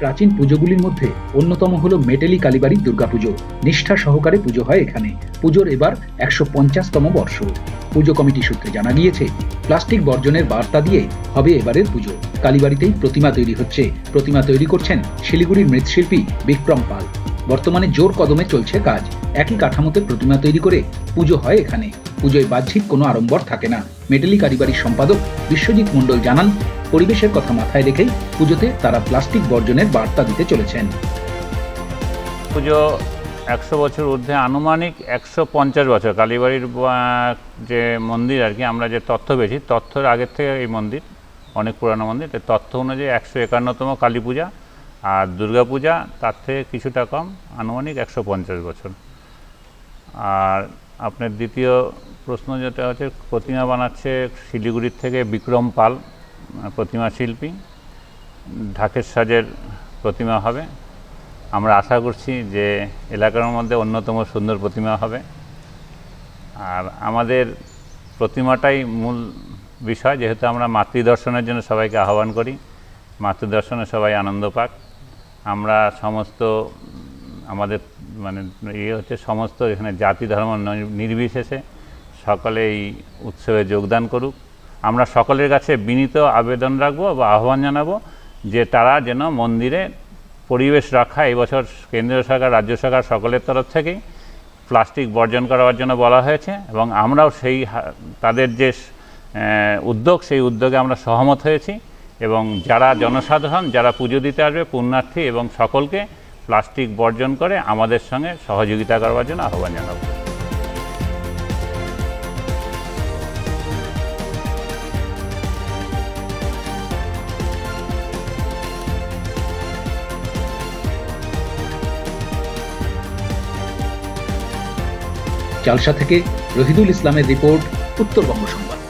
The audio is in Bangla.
প্রাচীন পুজোগুলির মধ্যে অন্যতম হল মেটেলি কালীবাড়ির দুর্গাপুজো। নিষ্ঠা সহকারে পুজো হয় এখানে। পুজোর এবার 150তম বর্ষ। পুজো কমিটি সূত্রে জানা গিয়েছে, প্লাস্টিক বর্জনের বার্তা দিয়ে হবে এবারের পুজো। কালীবাড়িতেই প্রতিমা তৈরি হচ্ছে। প্রতিমা তৈরি করছেন শিলিগুড়ির মৃৎশিল্পী বিক্রম পাল। বর্তমানে জোর কদমে চলছে কাজ। একই কাঠামোতে প্রতিমা তৈরি করে পুজো হয় এখানে। পুজোয় বাহ্যিক কোনো আড়ম্বর থাকে না। মেটেলি কালীবাড়ির সম্পাদক বিশ্বজিৎ মণ্ডল জানান, পরিবেশের কথা মাথায় রেখেই পুজোতে তারা প্লাস্টিক বর্জনের বার্তা দিতে চলেছেন। পুজো 100 বছর ঊর্ধ্বে, আনুমানিক 150 বছর। কালীবাড়ির যে মন্দির আর কি, আমরা যে তথ্য পেয়েছি, তথ্যের আগের থেকে এই মন্দির অনেক পুরানো মন্দির। তথ্য অনুযায়ী 151তম কালী পূজা, আর দুর্গা পূজা তার থেকে কিছুটা কম, আনুমানিক 150 বছর। আর আপনার দ্বিতীয় প্রশ্ন যেটা হচ্ছে, প্রতিমা বানাচ্ছে শিলিগুড়ির থেকে বিক্রম পাল, প্রতিমা শিল্পী। ঢাকের সাজের প্রতিমা হবে। আমরা আশা করছি যে এলাকার মধ্যে অন্যতম সুন্দর প্রতিমা হবে। আর আমাদের প্রতিমাটাই মূল বিষয়, যেহেতু আমরা মাতৃদর্শনের জন্য সবাইকে আহ্বান করি। মাতৃদর্শনে সবাই আনন্দ পাক। আমরা সমস্ত আমাদের হচ্ছে সমস্ত এখানে জাতি ধর্ম নির্বিশেষে সকলে এই উৎসবে যোগদান করুক। আমরা সকলের কাছে বিনীত আবেদন রাখবো বা আহ্বান জানাবো যে তারা যেন মন্দিরে পরিবেশ রক্ষা, এই বছর কেন্দ্রীয় সরকার, রাজ্য সরকার সকলের তরফ থেকেই প্লাস্টিক বর্জন করার জন্য বলা হয়েছে, এবং আমরাও সেই তাদের যে উদ্যোগ, সেই উদ্যোগে আমরা সহমত হয়েছি। এবং যারা জনসাধারণ, যারা পুজো দিতে আসবে, পুণ্যার্থী এবং সকলকে প্লাস্টিক বর্জন করে আমাদের সঙ্গে সহযোগিতা করবার জন্য আহ্বান জানাবো। চালসা থেকে রহিদুল ইসলামের রিপোর্ট, উত্তরবঙ্গ সংবাদ।